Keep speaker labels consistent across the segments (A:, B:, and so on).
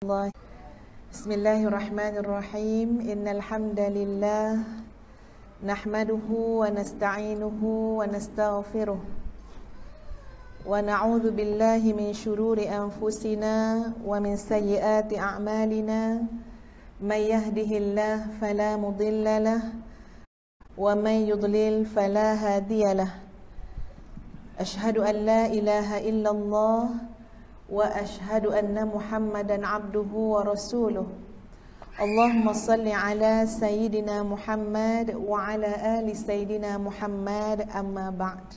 A: Bismillahirrahmanirrahim. Innal hamdalillah nahmaduhu wa nasta'inuhu wa nastaghfiruh wa na'udzu billahi min shururi anfusina wa min sayyiati a'malina. May yahdihillahu fala mudilla lahu wa may yudlil fala hadiyalah. Ashhadu an la ilaha illallah wa ashhadu anna Muhammadan abduhu wa rasuluh. Allahumma salli ala sayyidina Muhammad wa ala ali sayyidina Muhammad, amma ba'd.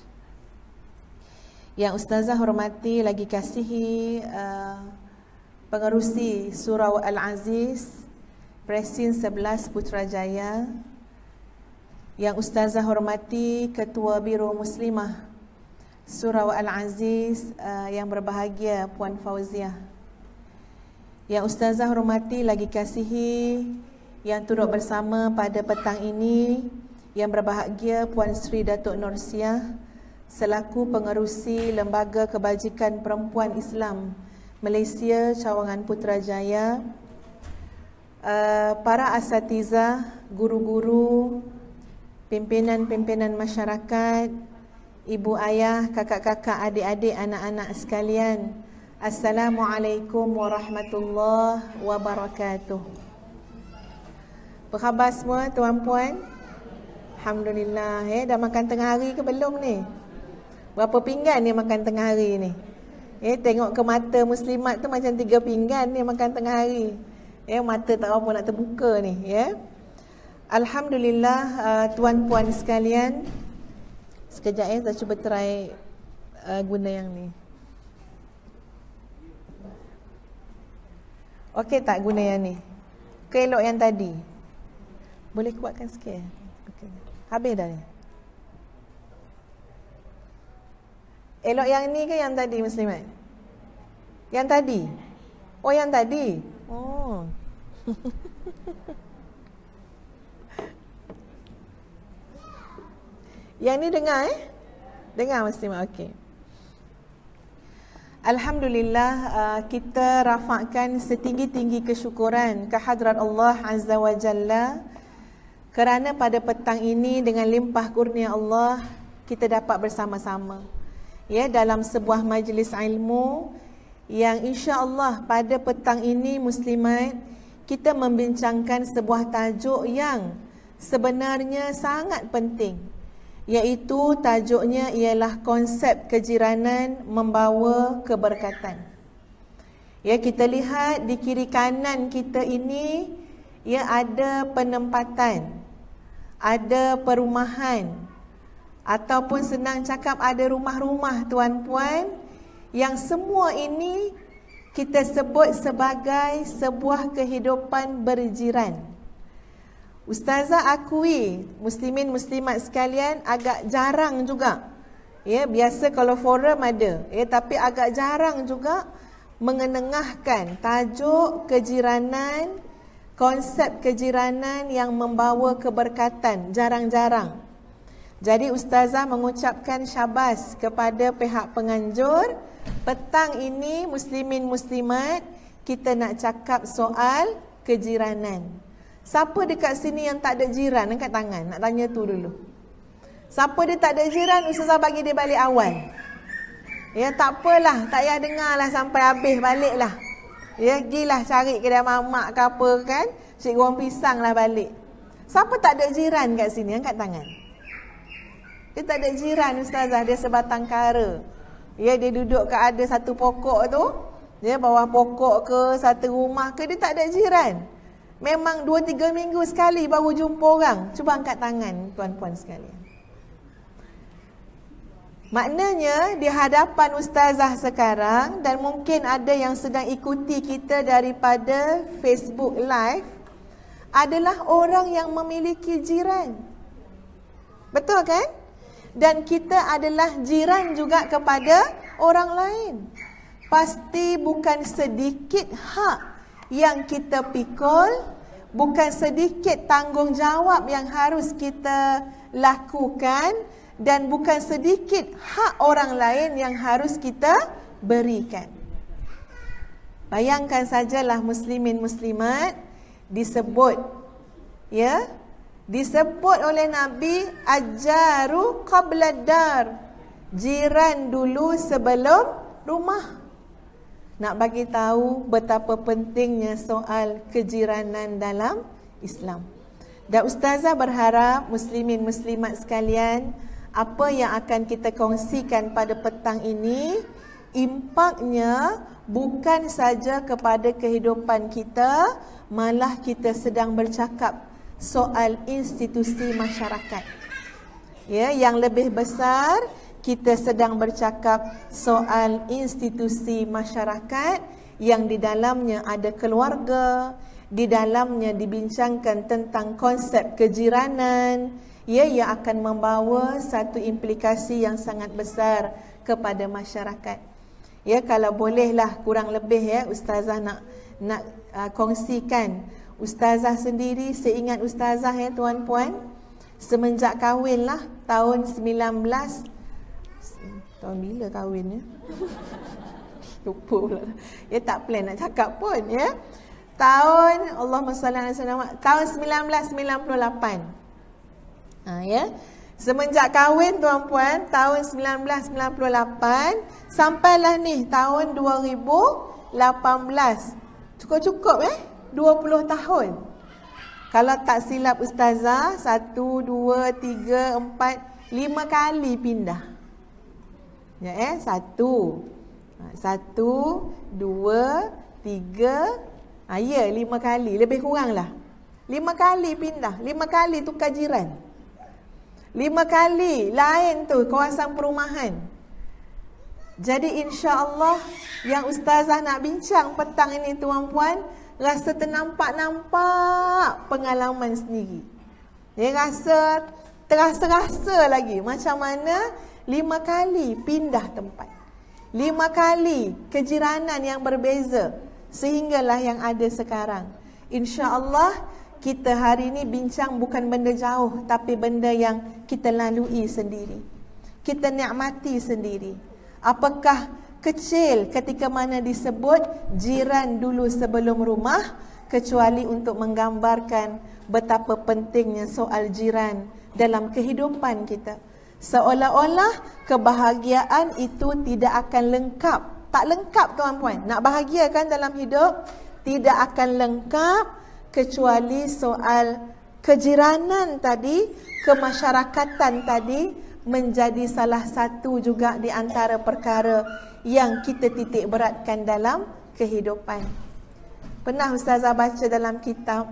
A: Yang ustazah hormati lagi kasihi pengerusi Surau Al-Aziz Presin 11 Putrajaya, yang ustazah hormati Ketua Biro Muslimah Surau Al-Aziz yang berbahagia Puan Fauziah, yang ustazah hormati lagi kasihi yang turut bersama pada petang ini, yang berbahagia Puan Sri Datuk Nursiah selaku pengerusi Lembaga Kebajikan Perempuan Islam Malaysia Cawangan Putrajaya, para asatizah, guru-guru, pimpinan-pimpinan masyarakat, ibu ayah, kakak-kakak, adik-adik, anak-anak sekalian. Assalamualaikum warahmatullahi wabarakatuh. Apa khabar semua tuan-puan? Alhamdulillah. Dah makan tengah hari ke belum ni? Berapa pinggan ni makan tengah hari ni? Tengok ke mata muslimat tu macam 3 pinggan ni makan tengah hari. Mata tak apa nak terbuka ni. Alhamdulillah, tuan-puan sekalian. Sekejap saya cuba try guna yang ni. Okey tak guna yang ni? Ke elok yang tadi? Boleh kuatkan sikit? Okay. Habis dah ni? Elok yang ni ke yang tadi muslimat? Yang tadi? Oh yang tadi? Oh. Yang ni dengar Dengar muslimah, okey. Alhamdulillah, kita rafakkan setinggi-tinggi kesyukuran kehadrat Allah Azza wa Jalla kerana pada petang ini dengan limpah kurnia Allah kita dapat bersama-sama dalam sebuah majlis ilmu yang insya-Allah pada petang ini muslimat kita membincangkan sebuah tajuk yang sebenarnya sangat penting, iaitu tajuknya ialah konsep kejiranan membawa keberkatan. Kita lihat di kiri kanan kita ini ada penempatan, ada perumahan, ataupun senang cakap ada rumah-rumah tuan-puan, yang semua ini kita sebut sebagai sebuah kehidupan berjiran. Ustazah akui, muslimin muslimat sekalian, agak jarang juga. Biasa kalau forum ada, tapi agak jarang juga mengenengahkan tajuk kejiranan, konsep kejiranan yang membawa keberkatan. Jarang-jarang. Jadi ustazah mengucapkan syabas kepada pihak penganjur. Petang ini muslimin muslimat kita nak cakap soal kejiranan. Siapa dekat sini yang tak ada jiran? Angkat tangan. Nak tanya tu dulu. Siapa dia tak ada jiran, ustazah bagi dia balik awal. Tak apalah. Tak payah dengar lah sampai habis, baliklah. Gilah cari kedai mamak ke apa kan. Cik goreng pisang lah balik. Siapa tak ada jiran kat sini? Angkat tangan. Dia tak ada jiran ustazah. Dia sebatang kara. Dia duduk kat ada satu pokok tu. Bawah pokok ke, satu rumah ke. Dia tak ada jiran. Memang 2-3 minggu sekali baru jumpa orang. Cuba angkat tangan tuan-puan sekalian. Maknanya di hadapan ustazah sekarang, dan mungkin ada yang sedang ikuti kita daripada Facebook Live, adalah orang yang memiliki jiran. Betul kan? Dan kita adalah jiran juga kepada orang lain. Pasti bukan sedikit hak yang kita pikul, bukan sedikit tanggungjawab yang harus kita lakukan, dan bukan sedikit hak orang lain yang harus kita berikan. Bayangkan sajalah muslimin muslimat disebut, ya, disebut oleh Nabi ajaru qabla dar, jiran dulu sebelum rumah. Nak bagi tahu betapa pentingnya soal kejiranan dalam Islam. Dan ustazah berharap muslimin muslimat sekalian, apa yang akan kita kongsikan pada petang ini, impaknya bukan saja kepada kehidupan kita, malah kita sedang bercakap soal institusi masyarakat. Ya, yang lebih besar, kita sedang bercakap soal institusi masyarakat yang di dalamnya ada keluarga, di dalamnya dibincangkan tentang konsep kejiranan, ya, yang akan membawa satu implikasi yang sangat besar kepada masyarakat. Ya, kalau bolehlah kurang lebih ya ustazah nak kongsikan. Ustazah sendiri, seingat ustazah ya tuan-puan, semenjak kahwin lah tahun 19, tahun bila kahwin ya? Lupa pula. Ya, tak plan nak cakap pun ya. Tahun Allahumma salli alaihi wasallam, tahun 1998. Ya. Semenjak kahwin tuan-puan tahun 1998 sampailah ni tahun 2018. Cukup-cukup 20 tahun. Kalau tak silap ustazah, 1, 2, 3, 4, 5 kali pindah. Ya, 1, 2, 3, ya, 5 kali, lebih kurang lah. 5 kali pindah, 5 kali tukar jiran. 5 kali lain tu kawasan perumahan. Jadi insya-Allah yang ustazah nak bincang petang ini tuan-puan, rasa ternampak-nampak pengalaman sendiri. Dia rasa terasa-rasa lagi macam mana 5 kali pindah tempat. 5 kali kejiranan yang berbeza sehinggalah yang ada sekarang. Insya-Allah kita hari ini bincang bukan benda jauh, tapi benda yang kita lalui sendiri, kita nikmati sendiri. Apakah kecil ketika mana disebut jiran dulu sebelum rumah, kecuali untuk menggambarkan betapa pentingnya soal jiran dalam kehidupan kita. Seolah-olah kebahagiaan itu tidak akan lengkap. Tak lengkap tuan-puan. Nak bahagia kan dalam hidup, tidak akan lengkap kecuali soal kejiranan tadi, kemasyarakatan tadi menjadi salah satu juga di antara perkara yang kita titik beratkan dalam kehidupan. Pernah ustazah baca dalam kitab,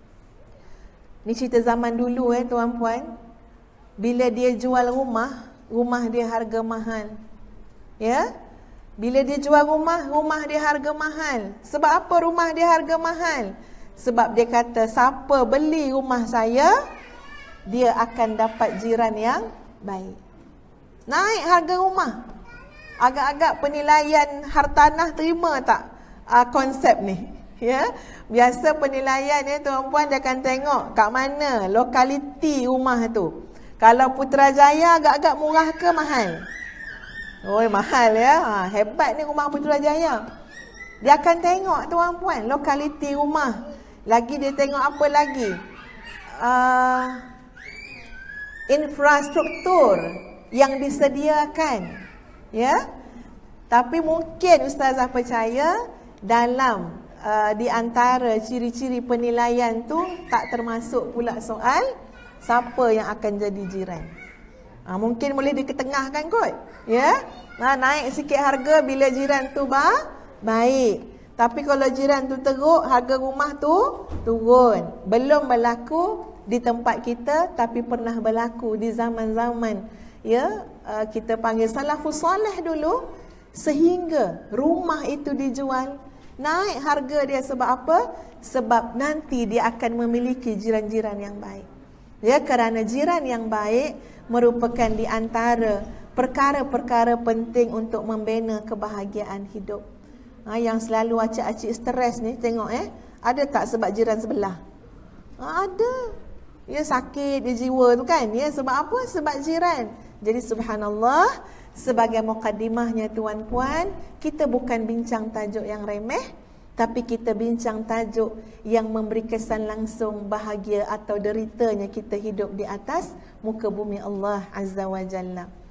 A: ni cerita zaman dulu tuan-puan, bila dia jual rumah dia harga mahal. Ya? Bila dia jual rumah dia harga mahal. Sebab apa rumah dia harga mahal? Sebab dia kata siapa beli rumah saya, dia akan dapat jiran yang baik. Naik harga rumah. Agak-agak penilaian hartanah terima tak konsep ni? Ya, biasa penilaian tuan-puan dia akan tengok kat mana lokaliti rumah tu. Kalau Putrajaya agak-agak murah ke mahal? Oh, mahal ya. Hebat ni rumah Putrajaya. Dia akan tengok tuan-puan lokaliti rumah. Lagi dia tengok apa lagi? Infrastruktur yang disediakan. Ya. Tapi mungkin ustazah percaya dalam di antara ciri-ciri penilaian tu tak termasuk pula soal siapa yang akan jadi jiran. Mungkin boleh diketengahkan kot. Ya. Naik sikit harga bila jiran tu baik. Tapi kalau jiran tu teruk, harga rumah tu turun. Belum berlaku di tempat kita, tapi pernah berlaku di zaman-zaman kita panggil salafus salih dulu, sehingga rumah itu dijual. Naik harga dia sebab apa? Sebab nanti dia akan memiliki jiran-jiran yang baik. Ya, kerana jiran yang baik merupakan di antara perkara-perkara penting untuk membina kebahagiaan hidup. Yang selalu acik-acik stres ni, tengok ada tak sebab jiran sebelah? Ada. Ya, sakit dia jiwa tu kan. Ya, sebab apa? Sebab jiran. Jadi subhanallah, Sebagai mukaddimahnya tuan-puan, kita bukan bincang tajuk yang remeh, tapi kita bincang tajuk yang memberi kesan langsung bahagia atau deritanya kita hidup di atas muka bumi Allah Azza wa Jalla.